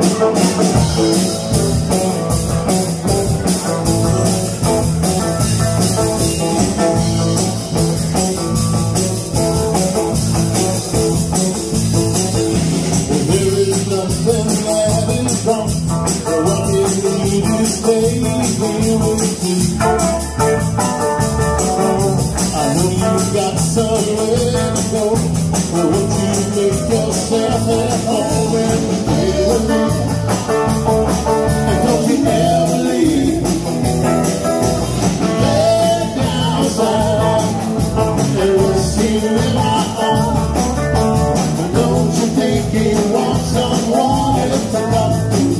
Stay here with me. I know you got somewhere to go, but won't you make yourself at home and stay with me? And don't you ever leave. Lay down side and receive in my arms. But don't you think you want someone else to love you?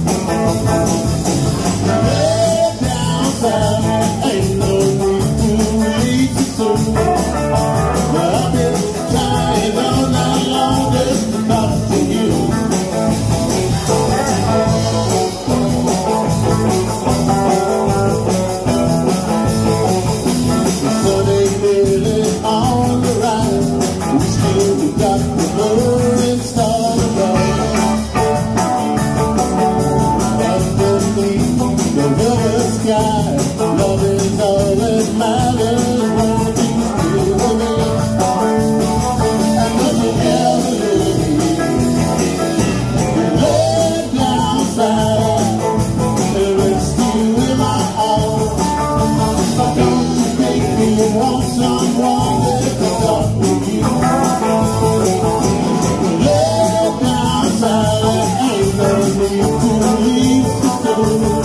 Ain't no need to leave you soon. But I've been trying all night long just to talk to you. The sun ain't really on the rise. We still got the blur and star above. Underneath the velvet sky, love is all that matters. Won't you stay with me? And don't you ever leave. Lay down side and rest you in my arms. But don't you make me want someone that can talk with you? Lay down side, ain't no need to leave the door.